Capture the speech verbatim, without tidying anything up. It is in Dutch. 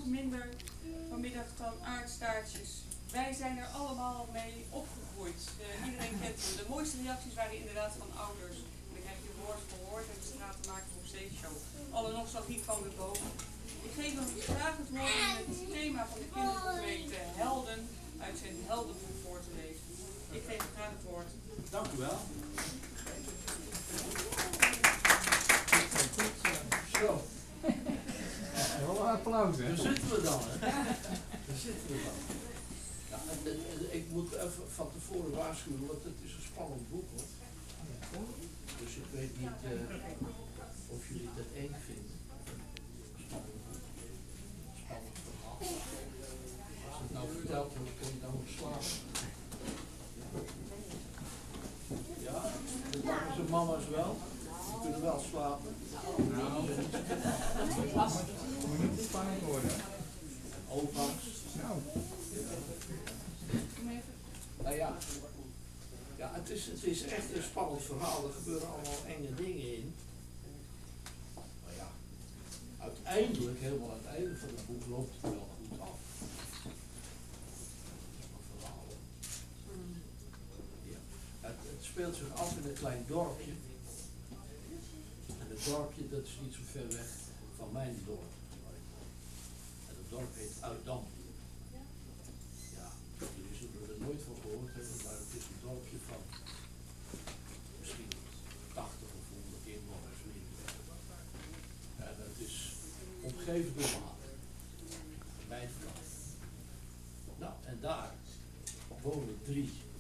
nog minder vanmiddag dan Aart Staartjes. Wij zijn er allemaal mee opgegroeid. Uh, iedereen kent hem. De mooiste reacties waren inderdaad van ouders. En dan krijg je woord voor woord en de straat te maken voor steeds show. Alle nostalgie kwam weer boven. Ik geef hem graag het woord om het thema van de Kinderboekenweek, de helden, uit zijn heldenboek voor te lezen. Ik geef hem graag het woord. Dank u wel. Zo. Wel een applaus, hè? Daar zitten we dan, hè? Daar zitten we dan. Ja, en, en, en, ik moet even van tevoren waarschuwen, want het is een spannend boek, hoor. Dus ik weet niet uh, of jullie dat eng vinden. Spannend boek. Spannend verhaal. Als het nou verteld wordt, kun je dan ook slapen. Ja, de papa's en mama's wel. Die kunnen wel slapen. Nou, het moet niet te spannend worden. Opa's. Nou. Nou ja, ja het, is, het is echt een spannend verhaal. Er gebeuren allemaal enge dingen in. Maar ja, uiteindelijk, helemaal aan het einde van het boek, loopt het wel goed af. Verhaal. Ja. Het, het speelt zich af in een klein dorpje. En het dorpje, dat is niet zo ver weg van mijn dorp. En het dorp heet Uitdam. Ja, jullie zullen er nooit van gehoord hebben, maar het is een dorpje van misschien tachtig of honderd inwoners. En het is omgeven door water. Mijn vrouw. Nou, en daar wonen drie